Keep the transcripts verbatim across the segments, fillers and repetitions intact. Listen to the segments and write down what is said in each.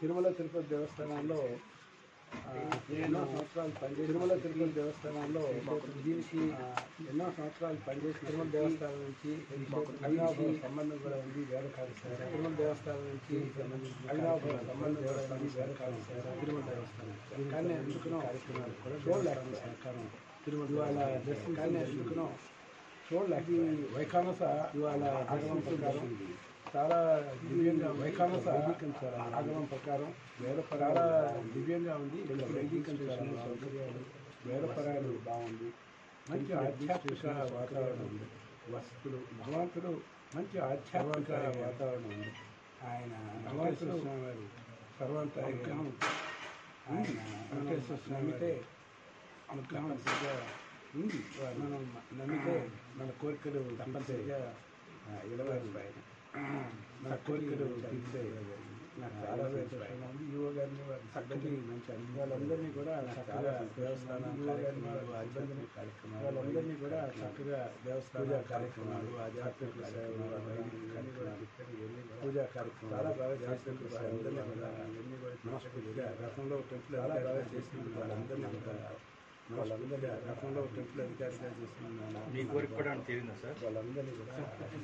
తిరుమల తిరుపతి దేవస్థానంలో ఎన్నో సంవత్సరాలు పనిచేసి తిరుమల తిరుపతి దేవస్థానంలో దీనికి ఎన్నో సంవత్సరాలు పనిచేసి తిరుమల దేవస్థానం నుంచి అవినాభావ సంబంధం కూడా ఉంది వేద కాళేశ్వర తిరుమల దేవస్థానం నుంచి అవినాభావ సంబంధం కూడా ఉంది వేద కాళేశ్వర తిరుమల దేవస్థానం కానీ ఎందుకునో కార్యక్రమాలు కూడా చూడలేక సహకారం తిరుమల ఇవాళ దర్శనం కానీ ఎందుకునో చూడలేక వైఖానస ఇవాళ ఆగమం ప్రకారం చాలా దివ్యంగా వైఖానస ఆగమం ప్రకారం వేద చాలా దివ్యంగా ఉంది వైదికంచాలని సౌకర్యాలు వేదపరాలు బాగుంది మంచి ఆధ్యాత్మిక వాతావరణం ఉంది వసతులు భగవంతుడు మంచి ఆధ్యాత్మిక వాతావరణం ఉంది ఆయన భగవంతుడు స్వామి వారు సర్వాంతర్యామి ఆయన వెంకటేశ్వర స్వామితే అనుగ్రహంగా ఉంది మనం నమ్మితే మన కోరికలు తప్పనిసరిగా ఇవ్వలేదు నా కోరికలు తీర్చే నాకు చాలా సంతోషంగా ఉంది. యువ గారిని చక్కటి మంచి అనుభవం వాళ్ళందరినీ కూడా చక్కగా దేవస్థానం కార్యక్రమాలు అభినందన కార్యక్రమాలు వాళ్ళందరినీ కూడా చక్కగా దేవస్థాన కార్యక్రమాలు ఆధ్యాత్మిక కార్యక్రమాలు పూజా కార్యక్రమాలు చాలా బాగా చేసినందుకు వాళ్ళందరినీ కూడా అన్నీ కూడా మనస్ఫూర్తిగా గతంలో టెంపుల్ చాలా బాగా చేసినందుకు వాళ్ళందరినీ కూడా వాళ్ళందరినీ గతంలో టెంపుల్ అధికారిగా చేసిన మీ కోరిక కూడా తీరిందా సార్? వాళ్ళందరినీ కూడా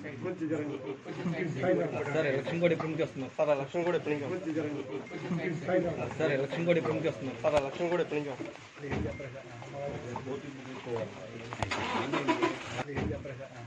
సార్ ఎలక్షన్ కూడా ఇప్పుడు వస్తున్నారు సార్ ఎలక్షన్ కూడా ఇప్పుడు సార్ ఎలక్షన్ కూడా ఇప్పుడు వస్తున్నారు సార్ ఎలక్షన్ కూడా ఇప్పుడు ఏం చెప్పరా